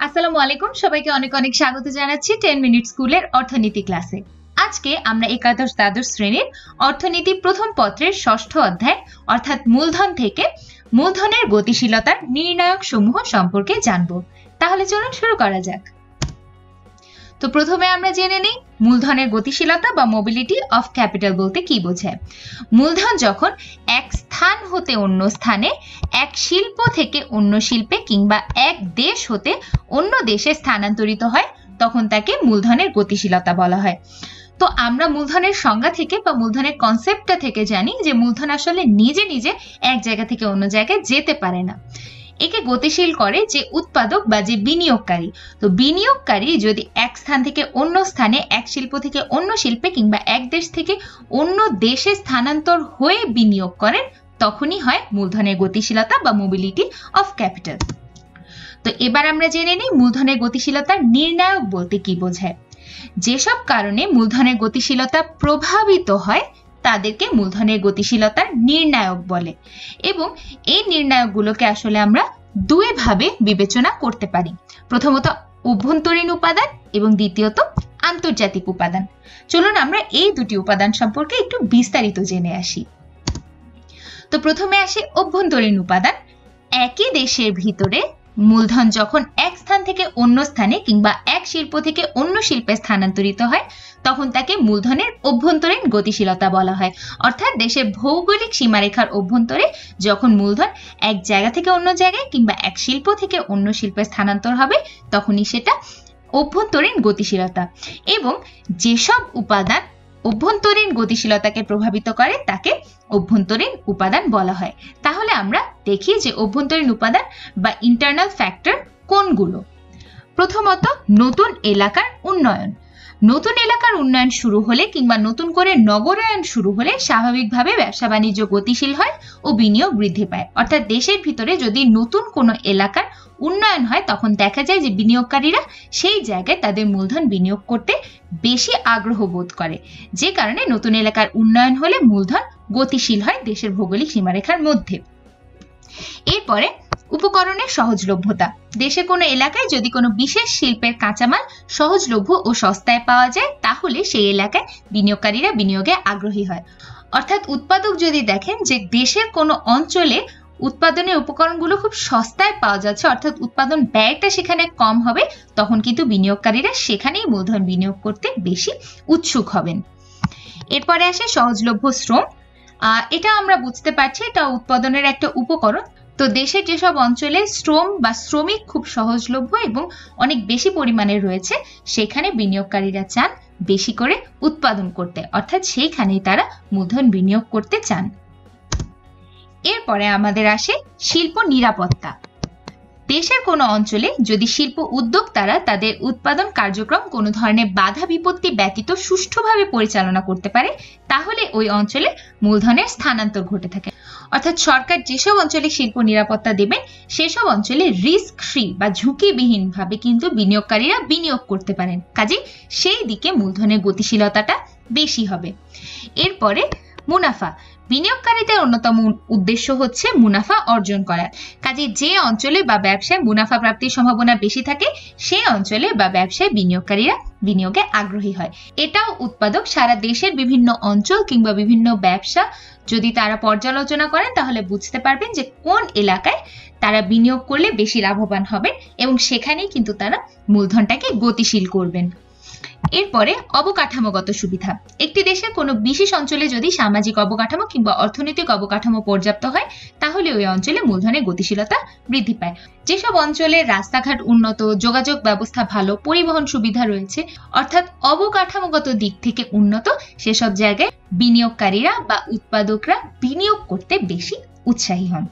আসসালামু আলাইকুম, সবাইকে অনেক অনেক স্বাগত জানাচ্ছি 10 মিনিট স্কুলের অর্থনীতি ক্লাসে। আজকে আমরা একাদশ দ্বাদশ শ্রেণীর অর্থনীতি প্রথম পত্রের ষষ্ঠ অধ্যায় অর্থাৎ মূলধন থেকে মূলধনের গতিশীলতার নির্ণায়ক সমূহ সম্পর্কে জানব। তাহলে চলুন শুরু করা যাক। তো প্রথমে আমরা জেনে নিই মূলধনের গতিশীলতা বা মোবিলিটি অফ ক্যাপিটাল বলতে কি বোঝায়। মূলধন যখন এক স্থান হতে অন্য স্থানে, এক শিল্প থেকে অন্য শিল্পে কিংবা এক দেশ হতে অন্য দেশে স্থানান্তরিত হয় তখন তাকে মূলধনের গতিশীলতা বলা হয়। তো আমরা মূলধনের সংজ্ঞা থেকে বা মূলধনের কনসেপ্টটা থেকে জানি যে মূলধন আসলে নিজে নিজে এক জায়গা থেকে অন্য জায়গায় যেতে পারে না। একে গতিশীল করে যে উৎপাদক বা যে বিনিয়োগকারী। তো বিনিয়োগকারী যদি এক স্থান থেকে অন্য স্থানে, এক শিল্প থেকে অন্য শিল্পে কিংবা এক দেশ থেকে অন্য দেশে স্থানান্তর হয়ে বিনিয়োগ করেন তখনই হয় মূলধনের গতিশীলতা বা মোবিলিটি অফ ক্যাপিটাল। তো এবার আমরা জেনে নিই মূলধনের গতিশীলতার নির্ণায়ক বলতে কি বোঝায়। যেসব কারণে মূলধনের গতিশীলতা প্রভাবিত হয় তাদেরকে মূলধনের গতিশীলতার নির্ণায়ক বলে এবং এই নির্ণায়কগুলোকে আসলে আমরা দুই ভাবে বিবেচনা করতে পারি। প্রথমত অভ্যন্তরীণ উপাদান এবং দ্বিতীয়ত আন্তর্জাতিক উপাদান। চলুন আমরা এই দুটি উপাদান সম্পর্কে একটু বিস্তারিত জেনে আসি। তো প্রথমে আসে অভ্যন্তরীণ উপাদান। একই দেশের ভিতরে মূলধন যখন এক স্থান থেকে অন্য স্থানে কিংবা এক শিল্প থেকে অন্য শিল্পে স্থানান্তরিত হয় তখন তাকে মূলধনের অভ্যন্তরীণ গতিশীলতা বলা হয়। অর্থাৎ দেশের ভৌগোলিক সীমারেখার অভ্যন্তরে যখন মূলধন এক জায়গা থেকে অন্য জায়গায় কিংবা এক শিল্প থেকে অন্য শিল্পে স্থানান্তর হবে তখনই সেটা অভ্যন্তরীণ গতিশীলতা। এবং যেসব উপাদান অভ্যন্তরীণ গতিশীলতাকে প্রভাবিত করে তাকে অভ্যন্তরীণ উপাদান বলা হয়। তাহলে আমরা দেখি যে অভ্যন্তরীণ উপাদান বা ইন্টারনাল ফ্যাক্টর কোনগুলো। প্রথমত নতুন এলাকার উন্নয়ন। নতুন এলাকার উন্নয়ন শুরু হলে কিংবা নতুন করে নগরায়ন শুরু হলে স্বাভাবিকভাবে ব্যবসা বাণিজ্য গতিশীল হয় ও বিনিয়োগ বৃদ্ধি পায়। অর্থাৎ দেশের ভিতরে যদি নতুন কোনো এলাকার উন্নয়ন হয় তখন দেখা যায় যে বিনিয়োগকারীরা সেই জায়গায় তাদের মূলধন বিনিয়োগ করতে বেশি আগ্রহ বোধ করে, যে কারণে নতুন এলাকার উন্নয়ন হলে মূলধন গতিশীল হয় দেশের ভৌগোলিক সীমারেখার মধ্যে। এরপরে উপকরণের সহজলভ্যতা। দেশে কোনো এলাকায় যদি কোনো বিশেষ শিল্পের কাঁচামাল সহজলভ্য ও সস্তায় পাওয়া যায় তাহলে সেই এলাকায় বিনিয়োগকারীরা বিনিয়োগে আগ্রহী হয়। অর্থাৎ উৎপাদক যদি দেখেন যে দেশের কোনো অঞ্চলে উৎপাদনের উপকরণগুলো খুব সস্তায় পাওয়া যাচ্ছে, অর্থাৎ উৎপাদন ব্যয়টা সেখানে কম হবে, তখন কিন্তু বিনিয়োগকারীরা সেখানেই মূলধন বিনিয়োগ করতে বেশি উৎসুক হবেন। এরপরে আসে সহজলভ্য শ্রম। এটা আমরা বুঝতে পারছি এটা উৎপাদনের একটা উপকরণ। তো দেশের যেসব অঞ্চলে শ্রম বা শ্রমিক খুব সহজলভ্য এবং অনেক বেশি পরিমাণে রয়েছে সেখানে বিনিয়োগকারীরা চান বেশি করে উৎপাদন করতে, অর্থাৎ সেইখানেই তারা মূলধন বিনিয়োগ করতে চান। এরপরে আমাদের আসে শিল্প নিরাপত্তা। দেশের কোনো অঞ্চলে যদি শিল্প উদ্যোক্তারা তাদের উৎপাদন কার্যক্রম কোনো ধরনের বাধা বিপত্তি ব্যতীত সুষ্ঠুভাবে পরিচালনা করতে পারে তাহলে ওই অঞ্চলে মূলধনের স্থানান্তর ঘটে থাকে। অর্থাৎ সরকার যেসব অঞ্চলে শিল্প নিরাপত্তা দেবেন সেসব অঞ্চলে রিস্ক ফ্রি বা ঝুঁকিবিহীন ভাবে কিন্তু বিনিয়োগকারীরা বিনিয়োগ করতে পারেন, কাজে সেই দিকে মূলধনের গতিশীলতাটা বেশি হবে। এরপরে মুনাফা। বিনিয়োগকারীদের অন্যতম উদ্দেশ্য হচ্ছে মুনাফা অর্জন করা, কাজে যে অঞ্চলে বা ব্যবসায় মুনাফা প্রাপ্তির সম্ভাবনা বেশি থাকে সেই অঞ্চলে বা ব্যবসায় বিনিয়োগকারীরা বিনিয়োগে আগ্রহী হয়। এটাও উৎপাদক সারা দেশের বিভিন্ন অঞ্চল কিংবা বিভিন্ন ব্যবসা যদি তারা পর্যালোচনা করেন তাহলে বুঝতে পারবেন যে কোন এলাকায় তারা বিনিয়োগ করলে বেশি লাভবান হবেন এবং সেখানেই কিন্তু তারা মূলধনটাকে গতিশীল করবেন। এরপরে অবকাঠামোগত সুবিধা। একটি দেশের কোনো বিশেষ অঞ্চলে যদি সামাজিক অবকাঠামো কিংবা অর্থনৈতিক অবকাঠামো পর্যাপ্ত হয় তাহলে ওই অঞ্চলে মূলধনের গতিশীলতা বৃদ্ধি পায়। যেসব অঞ্চলে রাস্তাঘাট উন্নত, যোগাযোগ ব্যবস্থা ভালো, পরিবহন সুবিধা রয়েছে, অর্থাৎ অবকাঠামোগত দিক থেকে উন্নত, সেসব জায়গায় বিনিয়োগকারীরা বা উৎপাদকরা বিনিয়োগ করতে বেশি উৎসাহী হন।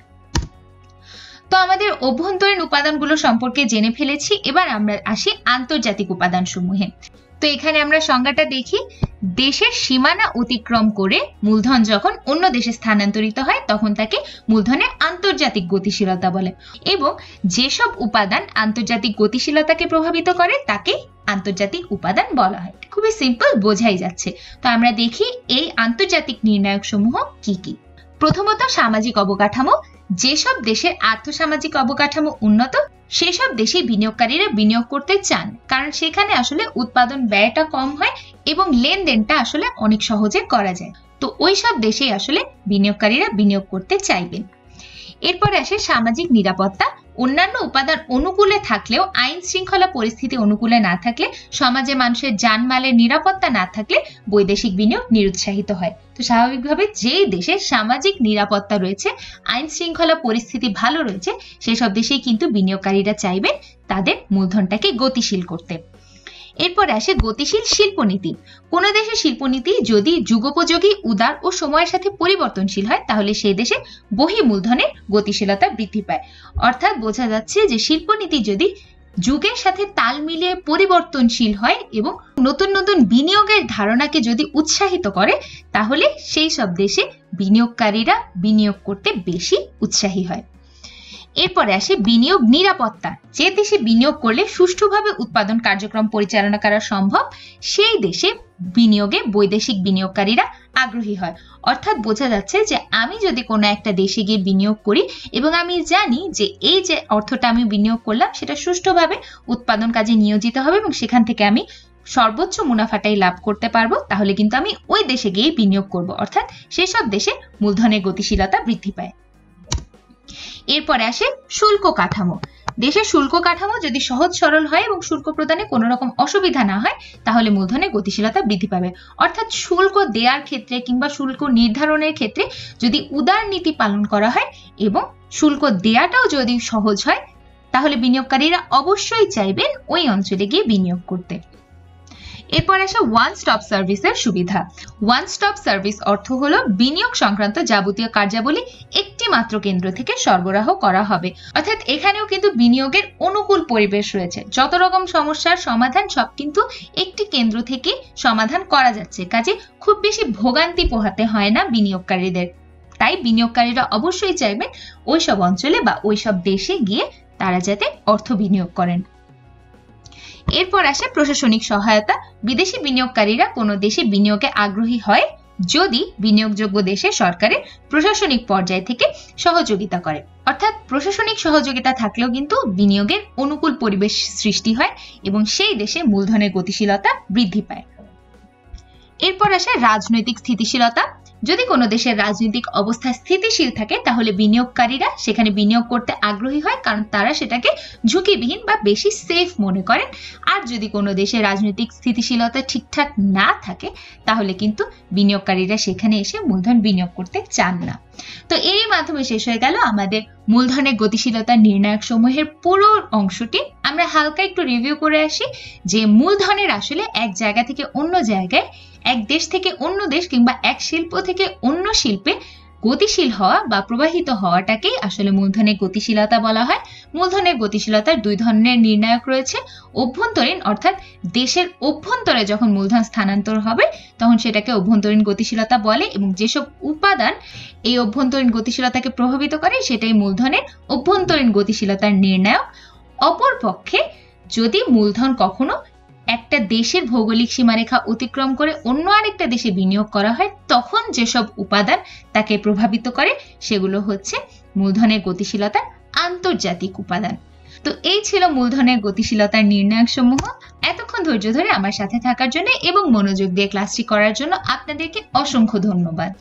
তো আমাদের অভ্যন্তরীণ উপাদানগুলো সম্পর্কে জেনে ফেলেছি, এবার আমরা আসি আন্তর্জাতিক উপাদান সমূহে। তো এখানে আমরা সংজ্ঞাটা দেখি। দেশের সীমানা অতিক্রম করে মূলধন যখন অন্য দেশে স্থানান্তরিত হয় তখন তাকে মূলধনের আন্তর্জাতিক গতিশীলতা বলে এবং যেসব উপাদান আন্তর্জাতিক গতিশীলতাকে প্রভাবিত করে তাকে আন্তর্জাতিক উপাদান বলা হয়। খুবই সিম্পল, বোঝাই যাচ্ছে। তো আমরা দেখি এই আন্তর্জাতিক নির্ণায়ক সমূহ কি কি। প্রথমত সামাজিক অবকাঠামো। যেসব দেশের আর্থসামাজিক অবকাঠামো উন্নত সেসব দেশে বিনিয়োগকারীরা বিনিয়োগ করতে চান, কারণ সেখানে আসলে উৎপাদন ব্যয়টা কম হয় এবং লেনদেনটা আসলে অনেক সহজে করা যায়। তো ওইসব দেশেই আসলে বিনিয়োগকারীরা বিনিয়োগ করতে চাইবেন। এরপরে আসে সামাজিক নিরাপত্তা। অন্যান্য উপাদান অনুকূলে থাকলেও আইন শৃঙ্খলা পরিস্থিতি অনুকূলে না থাকলে, সমাজে মানুষের জানমালের নিরাপত্তা না থাকলে বৈদেশিক বিনিয়োগ নিরুৎসাহিত হয়। তো স্বাভাবিকভাবে যেই দেশে সামাজিক নিরাপত্তা রয়েছে, আইন শৃঙ্খলা পরিস্থিতি ভালো রয়েছে, সেসব দেশেই কিন্তু বিনিয়োগকারীরা চাইবেন তাদের মূলধনটাকে গতিশীল করতে। এরপরে আসে গতিশীল শিল্পনীতি। কোন দেশের শিল্পনীতি যদি যুগোপযোগী, উদার ও সময়ের সাথে পরিবর্তনশীল হয়, তাহলে সেই দেশে বহি মূলধনের গতিশীলতা বৃদ্ধি পায়। অর্থাৎ বোঝা যাচ্ছে যে শিল্পনীতি যদি যুগের সাথে তাল মিলিয়ে পরিবর্তনশীল হয় এবং নতুন নতুন বিনিয়োগের ধারণাকে যদি উৎসাহিত করে, তাহলে সেই সব দেশে বিনিয়োগকারীরা বিনিয়োগ করতে বেশি উৎসাহী হয়। এরপরে আসে বিনিয়োগ নিরাপত্তা। যে দেশে বিনিয়োগ করলে সুষ্ঠুভাবে উৎপাদন কার্যক্রম পরিচালনা করা সম্ভব, সেই দেশে বিনিয়োগে বৈদেশিক বিনিয়োগকারীরা আগ্রহী হয়। অর্থাৎ বোঝা যাচ্ছে যে আমি যদি কোনো একটা দেশে গিয়ে বিনিয়োগ করি এবং আমি জানি যে এই যে অর্থটা আমি বিনিয়োগ করলাম সেটা সুষ্ঠুভাবে উৎপাদন কাজে নিয়োজিত হবে এবং সেখান থেকে আমি সর্বোচ্চ মুনাফাটাই লাভ করতে পারবো, তাহলে কিন্তু আমি ওই দেশে গিয়ে বিনিয়োগ করব। অর্থাৎ সেসব দেশে মূলধনের গতিশীলতা বৃদ্ধি পায়। এরপরে আসে শুল্ক কাঠামো। দেশের শুল্ক কাঠামো যদি সহজ সরল হয় এবং শুল্ক প্রদানে কোনো রকম অসুবিধা না হয়, তাহলে মূলধনের গতিশীলতা বৃদ্ধি পাবে। অর্থাৎ শুল্ক দেওয়ার ক্ষেত্রে কিংবা শুল্ক নির্ধারণের ক্ষেত্রে যদি উদার নীতি পালন করা হয় এবং শুল্ক দেওয়াটাও যদি সহজ হয়, তাহলে বিনিয়োগকারীরা অবশ্যই চাইবেন ওই অঞ্চলে গিয়ে বিনিয়োগ করতে। এরপর আসে ওয়ান স্টপ সার্ভিসের সুবিধা। ওয়ান স্টপ সার্ভিস অর্থ হলো বিনিয়োগ সংক্রান্ত যাবতীয় কার্যাবলী একটি মাত্র কেন্দ্র থেকে সরবরাহ করা হবে। অর্থাৎ এখানেও কিন্তু বিনিয়োগের অনুকূল পরিবেশ রয়েছে। যত রকম সমস্যার সমাধান সব কিন্তু একটি কেন্দ্র থেকে সমাধান করা যাচ্ছে, কাজে খুব বেশি ভোগান্তি পোহাতে হয় না বিনিয়োগকারীদের। তাই বিনিয়োগকারীরা অবশ্যই চাইবেন ওইসব অঞ্চলে বা ওইসব দেশে গিয়ে তারা যাতে অর্থ বিনিয়োগ করেন। এরপর আসে প্রশাসনিক সহায়তা। বিদেশি বিনিয়োগকারীরা কোনো দেশে বিনিয়োগে আগ্রহী হয় যদি বিনিয়োগযোগ্য দেশে সরকারের প্রশাসনিক পর্যায় থেকে সহযোগিতা করে। অর্থাৎ প্রশাসনিক সহযোগিতা থাকলেও কিন্তু বিনিয়োগের অনুকূল পরিবেশ সৃষ্টি হয় এবং সেই দেশে মূলধনের গতিশীলতা বৃদ্ধি পায়। এরপর আসে রাজনৈতিক স্থিতিশীলতা। যদি কোনো দেশের রাজনৈতিক অবস্থা স্থিতিশীল থাকে, তাহলে বিনিয়োগকারীরা সেখানে বিনিয়োগ করতে আগ্রহী হয়, কারণ তারা সেটাকে ঝুঁকিবিহীন বা বেশি সেফ মনে করেন। আর যদি কোনো দেশের রাজনৈতিক স্থিতিশীলতা ঠিকঠাক না থাকে, তাহলে কিন্তু বিনিয়োগকারীরা সেখানে এসে মূলধন বিনিয়োগ করতে চান না। তো এরই মাধ্যমে শেষ হয়ে গেল আমাদের মূলধনের গতিশীলতা নির্ণায়ক সমূহের পুরো অংশটি। আমরা হালকা একটু রিভিউ করে আসি যে মূলধনের আসলে এক জায়গা থেকে অন্য জায়গায়, এক দেশ থেকে অন্য দেশ কিংবা এক শিল্প থেকে অন্য শিল্পে গতিশীল হওয়া বা প্রবাহিত হওয়াটাকেই আসলে মূলধনের গতিশীলতা বলা হয়। মূলধনের গতিশীলতার দুই ধরনের নির্ণায়ক রয়েছে। অভ্যন্তরীণ, অর্থাৎ দেশের অভ্যন্তরে যখন মূলধন স্থানান্তর হবে তখন সেটাকে অভ্যন্তরীণ গতিশীলতা বলে, এবং যেসব উপাদান এই অভ্যন্তরীণ গতিশীলতাকে প্রভাবিত করে সেটাই মূলধনের অভ্যন্তরীণ গতিশীলতার নির্ণায়ক। অপরপক্ষে যদি মূলধন কখনো একটা দেশের ভৌগোলিক সীমারেখা অতিক্রম করে অন্য আরেকটা দেশে বিনিয়োগ করা হয়, তখন যেসব উপাদান তাকে প্রভাবিত করে সেগুলো হচ্ছে মূলধনের গতিশীলতার আন্তর্জাতিক উপাদান। তো এই ছিল মূলধনের গতিশীলতার নির্ণায়ক সমূহ। এতক্ষণ ধৈর্য ধরে আমার সাথে থাকার জন্য এবং মনোযোগ দিয়ে ক্লাসটি করার জন্য আপনাদেরকে অসংখ্য ধন্যবাদ।